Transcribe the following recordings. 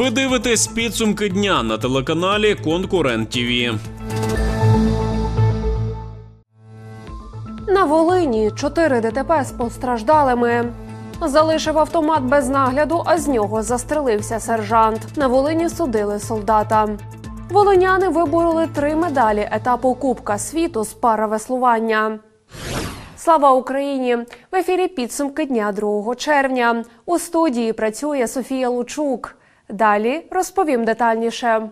Ви дивитесь підсумки дня на телеканалі «Конкурент ТВ». На Волині 4 ДТП з постраждалими. Залишив автомат без нагляду, а з нього застрелився сержант. На Волині судили солдата. Волиняни вибороли 3 медалі етапу Кубка світу з паравеслування. Слава Україні! В ефірі підсумки дня 2 червня. У студії працює Софія Лучук. Далі розповім детальніше.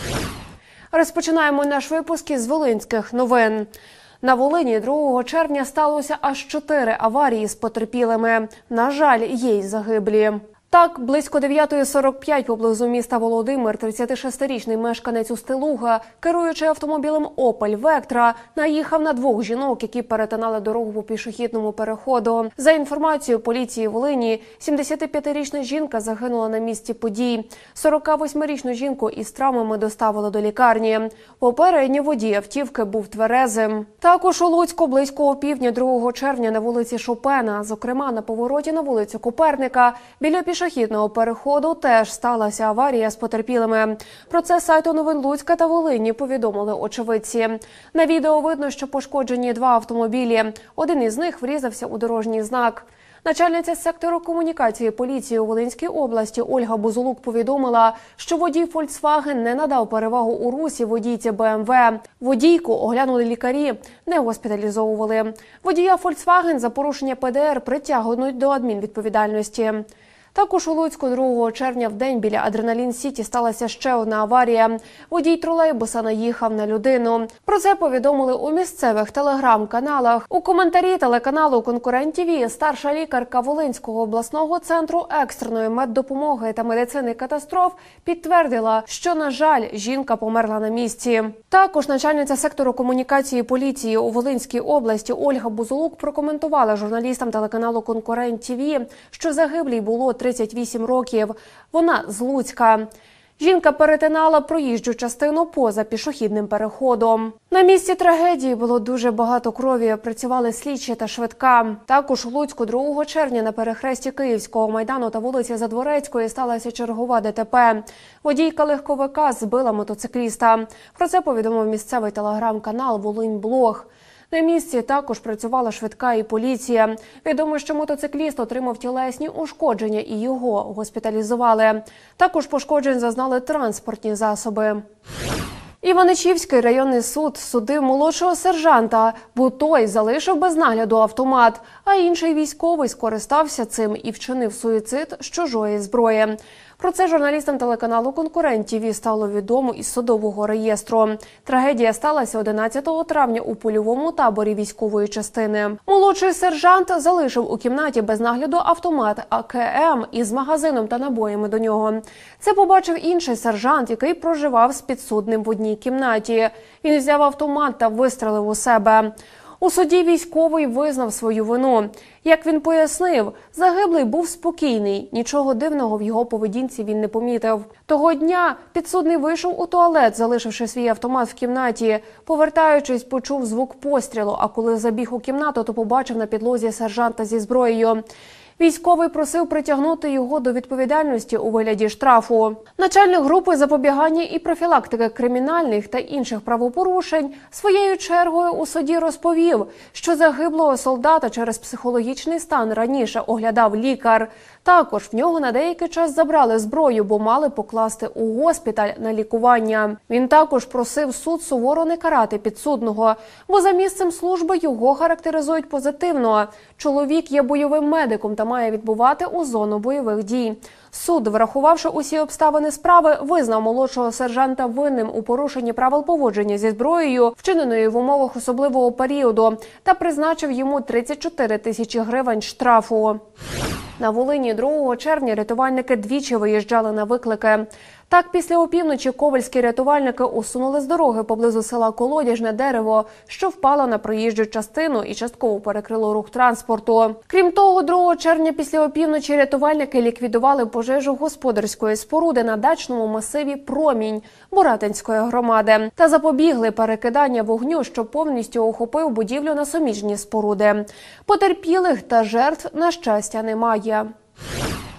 Розпочинаємо наш випуск із волинських новин. На Волині 2 червня сталося аж 4 аварії з потерпілими. На жаль, є й загиблі. Так, близько 9:45 поблизу міста Володимир 36-річний мешканець Устилуга, керуючи автомобілем «Опель Вектра», наїхав на 2 жінок, які перетинали дорогу по пішохідному переходу. За інформацією поліції Волині, 75-річна жінка загинула на місці подій. 48-річну жінку із травмами доставили до лікарні. Попередньо водій автівки був тверезим. Також у Луцьку близько опівдня 2 червня на вулиці Шопена, зокрема на повороті на вулицю Коперника, біля пішохідного переходу теж сталася аварія з потерпілими. Про це сайту новин Луцька та Волині повідомили очевидці. На відео видно, що пошкоджені 2 автомобілі. Один із них врізався у дорожній знак. Начальниця сектору комунікації поліції у Волинській області Ольга Бузулук повідомила, що водій «Фольксваген» не надав перевагу у русі водійці БМВ. Водійку оглянули лікарі, не госпіталізовували. Водія «Фольксваген» за порушення ПДР притягнуть до адмінвідповідальності. Також у Луцьку 2 червня в день біля Адреналін-Сіті сталася ще одна аварія. Водій тролейбуса наїхав на людину. Про це повідомили у місцевих телеграм-каналах. У коментарі телеканалу «Конкурент ТВ» старша лікарка Волинського обласного центру екстреної меддопомоги та медицини катастроф підтвердила, що, на жаль, жінка померла на місці. Також начальниця сектору комунікації поліції у Волинській області Ольга Бузулук прокоментувала журналістам телеканалу «Конкурент ТВ», що загиблій було 38 років. Вона з Луцька. Жінка перетинала проїжджу частину поза пішохідним переходом. На місці трагедії було дуже багато крові, працювали слідчі та швидка. Також у Луцьку 2 червня на перехресті Київського майдану та вулиці Задворецької сталася чергова ДТП. Водійка легковика збила мотоцикліста. Про це повідомив місцевий телеграм-канал «Волиньблог». На місці також працювала швидка і поліція. Відомо, що мотоцикліст отримав тілесні ушкодження і його госпіталізували. Також пошкоджень зазнали транспортні засоби. Іваничівський районний суд судив молодшого сержанта, бо той залишив без нагляду автомат, а інший військовий скористався цим і вчинив суїцид з чужої зброї. Про це журналістам телеканалу «Конкурент ТВ» стало відомо із судового реєстру. Трагедія сталася 11 травня у польовому таборі військової частини. Молодший сержант залишив у кімнаті без нагляду автомат АКМ із магазином та набоями до нього. Це побачив інший сержант, який проживав з підсудним в одній кімнаті. Він взяв автомат та вистрелив у себе. У суді військовий визнав свою вину. Як він пояснив, загиблий був спокійний, нічого дивного в його поведінці він не помітив. Того дня підсудний вийшов у туалет, залишивши свій автомат в кімнаті. Повертаючись, почув звук пострілу, а коли забіг у кімнату, то побачив на підлозі сержанта зі зброєю. Військовий просив притягнути його до відповідальності у вигляді штрафу. Начальник групи запобігання і профілактики кримінальних та інших правопорушень своєю чергою у суді розповів, що загиблого солдата через психологічний стан раніше оглядав лікар. Також в нього на деякий час забрали зброю, бо мали покласти у госпіталь на лікування. Він також просив суд суворо не карати підсудного, бо за місцем служби його характеризують позитивно. Чоловік є бойовим медиком та має відбувати у зону бойових дій. Суд, врахувавши усі обставини справи, визнав молодшого сержанта винним у порушенні правил поводження зі зброєю, вчиненої в умовах особливого періоду, та призначив йому 34 тисячі гривень штрафу. На Волині 2 червня рятувальники двічі виїжджали на виклики. Так, після опівночі ковальські рятувальники усунули з дороги поблизу села Колодяжне дерево, що впало на проїжджу частину і частково перекрило рух транспорту. Крім того, 2 червня після опівночі рятувальники ліквідували пожежу господарської споруди на дачному масиві «Промінь» Буратинської громади та запобігли перекидання вогню, що повністю охопив будівлю на суміжні споруди. Потерпілих та жертв, на щастя, немає.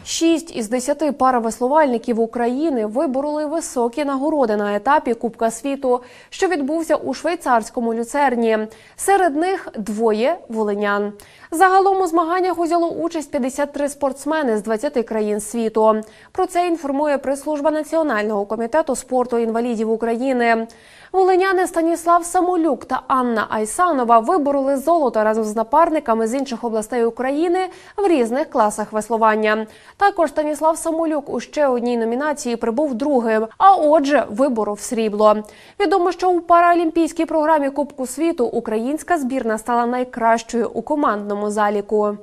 6 із 10 паравеслувальників України вибороли високі нагороди на етапі Кубка світу, що відбувся у швейцарському Люцерні. Серед них 2 волинян. Загалом у змаганнях узяло участь 53 спортсмени з 20 країн світу. Про це інформує прес-служба Національного комітету спорту інвалідів України. Волиняни Станіслав Самолюк та Анна Айсанова вибороли золото разом з напарниками з інших областей України в різних класах веслування. Також Станіслав Самолюк у ще одній номінації прибув другим, а отже виборов срібло. Відомо, що у паралімпійській програмі Кубку світу українська збірна стала найкращою у командному заліку.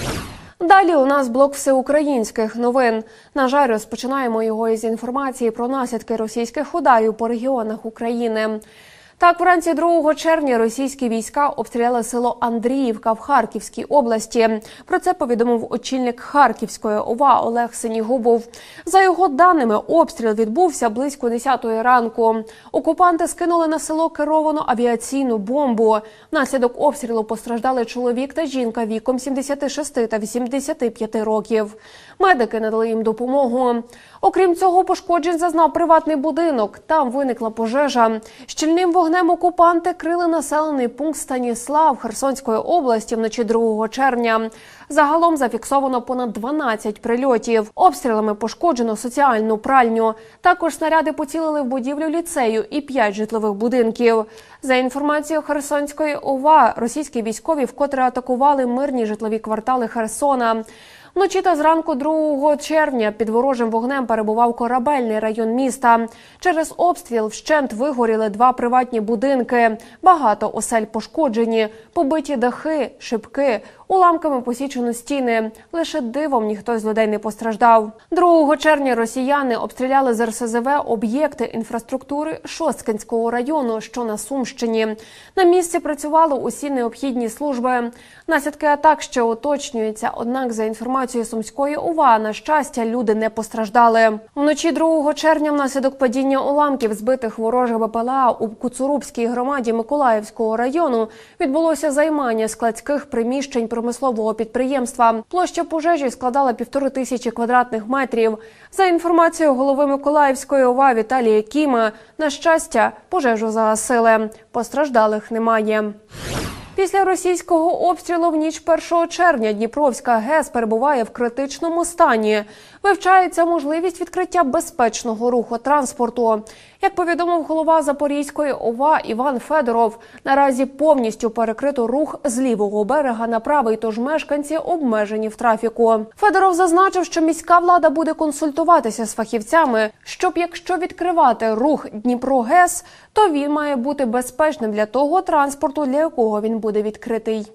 Далі у нас блок всеукраїнських новин. На жаль, розпочинаємо його із інформації про наслідки російських ударів по регіонах України. Так, вранці 2 червня російські війська обстріляли село Андріївка в Харківській області. Про це повідомив очільник Харківської ОВА Олег Синігубов. За його даними, обстріл відбувся близько 10-ї ранку. Окупанти скинули на село керовану авіаційну бомбу. Внаслідок обстрілу постраждали чоловік та жінка віком 76 та 85 років. Медики надали їм допомогу. Окрім цього, пошкоджень зазнав приватний будинок. Там виникла пожежа. Щільним вогнем окупанти крили населений пункт Станіслав Херсонської області вночі 2 червня. Загалом зафіксовано понад 12 прильотів. Обстрілами пошкоджено соціальну пральню. Також снаряди поцілили в будівлю ліцею і 5 житлових будинків. За інформацією Херсонської ОВА, російські військові вкотре атакували мирні житлові квартали Херсона. Вночі та зранку 2 червня під ворожим вогнем перебував Корабельний район міста. Через обстріл вщент вигоріли 2 приватні будинки. Багато осель пошкоджені, побиті дахи, шибки, уламками посічено стіни. Лише дивом ніхто з людей не постраждав. 2 червня росіяни обстріляли з РСЗВ об'єкти інфраструктури Шосткинського району, що на Сумщині. На місці працювали усі необхідні служби. Наслідки атак ще уточнюються, однак за інформацією Сумської ОВА, на щастя, люди не постраждали. Вночі 2 червня внаслідок падіння уламків збитих ворожих БПЛА у Куцурубській громаді Миколаївського району відбулося займання складських приміщень промислового підприємства. Площа пожежі складала 1500 квадратних метрів. За інформацією голови Миколаївської ОВА Віталія Кіма, на щастя, пожежу загасили. Постраждалих немає. Після російського обстрілу в ніч 1 червня Дніпровська ГЕС перебуває в критичному стані. Вивчається можливість відкриття безпечного руху транспорту. Як повідомив голова Запорізької ОВА Іван Федоров, наразі повністю перекрито рух з лівого берега на правий, тож мешканці обмежені в трафіку. Федоров зазначив, що міська влада буде консультуватися з фахівцями, щоб якщо відкривати рух Дніпро-ГЕС, то він має бути безпечним для того транспорту, для якого він буде відкритий.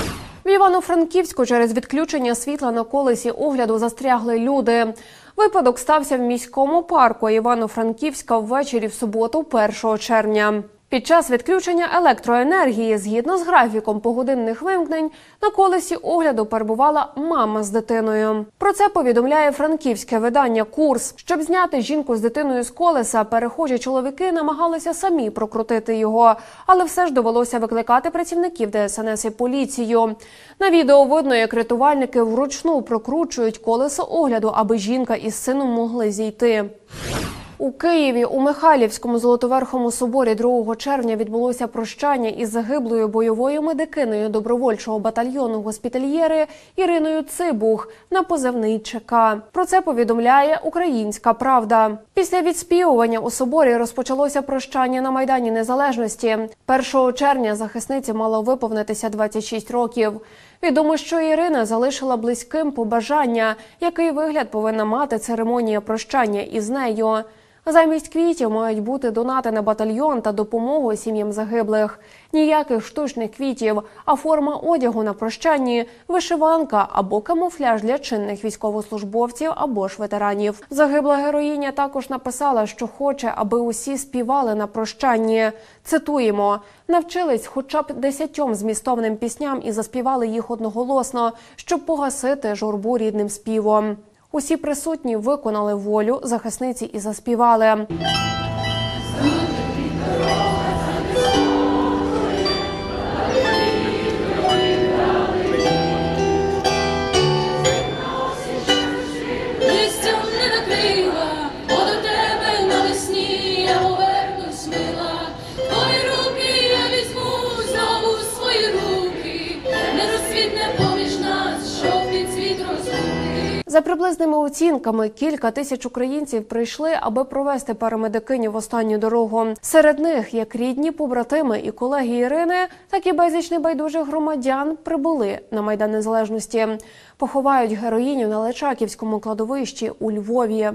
В Івано-Франківську через відключення світла на колесі огляду застрягли люди. Випадок стався в міському парку Івано-Франківська ввечері в суботу 1 червня. Під час відключення електроенергії, згідно з графіком погодинних вимкнень, на колесі огляду перебувала мама з дитиною. Про це повідомляє франківське видання «Курс». Щоб зняти жінку з дитиною з колеса, перехожі чоловіки намагалися самі прокрутити його, але все ж довелося викликати працівників ДСНС і поліцію. На відео видно, як рятувальники вручну прокручують колесо огляду, аби жінка із сином могли зійти. У Києві у Михайлівському Золотоверхому соборі 2 червня відбулося прощання із загиблою бойовою медикиною добровольчого батальйону госпітальєри Іриною Цибух на позивний ЧК. Про це повідомляє «Українська правда». Після відспівування у соборі розпочалося прощання на Майдані Незалежності. 1 червня захисниці мало виповнитися 26 років. Відомо, що Ірина залишила близьким побажання, який вигляд повинна мати церемонія прощання із нею. Замість квітів мають бути донати на батальйон та допомогу сім'ям загиблих. Ніяких штучних квітів, а форма одягу на прощанні – вишиванка або камуфляж для чинних військовослужбовців або ж ветеранів. Загибла героїня також написала, що хоче, аби усі співали на прощанні. Цитуємо: «Навчились хоча б 10 змістовним пісням і заспівали їх одноголосно, щоб погасити журбу рідним співом». Усі присутні виконали волю захисниці і заспівали. За приблизними оцінками, кілька тисяч українців прийшли, аби провести парамедикиню в останню дорогу. Серед них як рідні, побратими і колеги Ірини, так і безліч небайдужих громадян прибули на Майдан Незалежності. Поховають героїню на Личаківському кладовищі у Львові.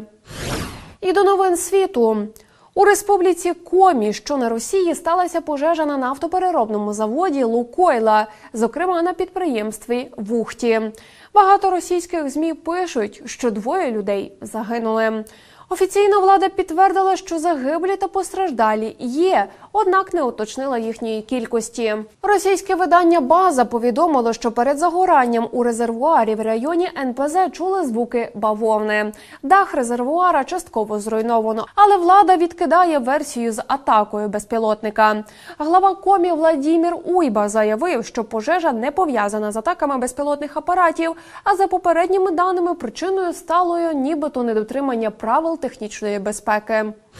І до новин світу. У республіці Комі, що на Росії, сталася пожежа на нафтопереробному заводі «Лукойла», зокрема на підприємстві в Ухті. Багато російських ЗМІ пишуть, що 2 людей загинули. Офіційно влада підтвердила, що загиблі та постраждалі є, однак не уточнила їхньої кількості. Російське видання «База» повідомило, що перед загоранням у резервуарі в районі НПЗ чули звуки бавовни. Дах резервуара частково зруйновано, але влада відкидає версію з атакою безпілотника. Глава Комі Владімір Уйба заявив, що пожежа не пов'язана з атаками безпілотних апаратів, а за попередніми даними причиною стало нібито недотримання правил технічної безпеки.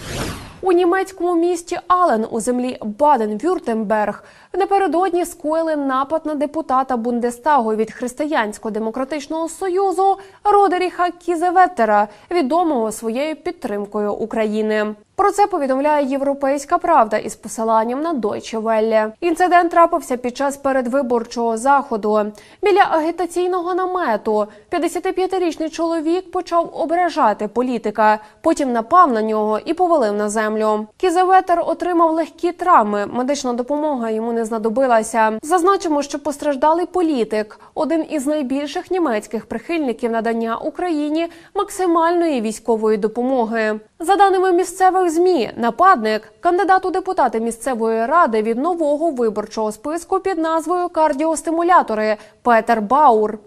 У німецькому місті Ален у землі Баден-Вюртемберг напередодні скоїли напад на депутата Бундестагу від Християнсько-демократичного союзу Родеріха Кізеветтера, відомого своєю підтримкою України. Про це повідомляє «Європейська правда» із посиланням на Deutsche Welle. Інцидент трапився під час передвиборчого заходу. Біля агітаційного намету 55-річний чоловік почав ображати політика, потім напав на нього і повалив на землю. Кізеветтер отримав легкі травми, медична допомога йому не знадобилася. Зазначимо, що постраждалий політик – один із найбільших німецьких прихильників надання Україні максимальної військової допомоги. За даними місцевих ЗМІ, нападник – кандидат у депутати місцевої ради від нового виборчого списку під назвою «Кардіостимулятори» Петер Баур.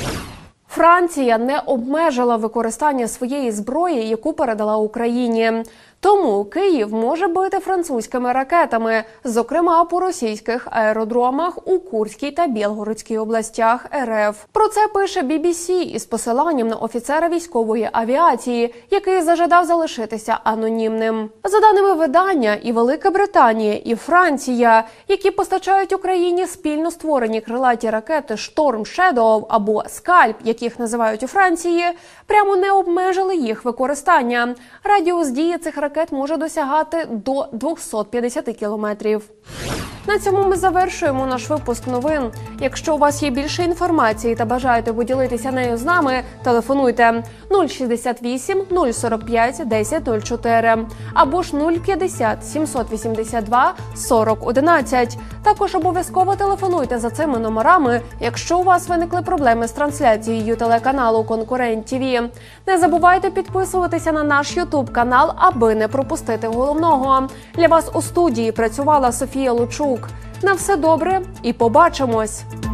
Франція не обмежила використання своєї зброї, яку передала Україні. Тому Київ може бити французькими ракетами, зокрема по російських аеродромах у Курській та Білгородській областях РФ. Про це пише BBC із посиланням на офіцера військової авіації, який зажадав залишитися анонімним. За даними видання, і Велика Британія, і Франція, які постачають Україні спільно створені крилаті ракети «Storm Shadow» або «Скальп», яких називають у Франції, прямо не обмежили їх використання. Радіус дії цих ракет може досягати до 250 кілометрів. На цьому ми завершуємо наш випуск новин. Якщо у вас є більше інформації та бажаєте поділитися нею з нами, телефонуйте 068 045 1004 або ж 050 782 40 11. Також обов'язково телефонуйте за цими номерами, якщо у вас виникли проблеми з трансляцією телеканалу «Конкурент ТВ». Не забувайте підписуватися на наш YouTube-канал, аби не пропустити головного. Для вас у студії працювала Софія Лучук. На все добре і побачимось!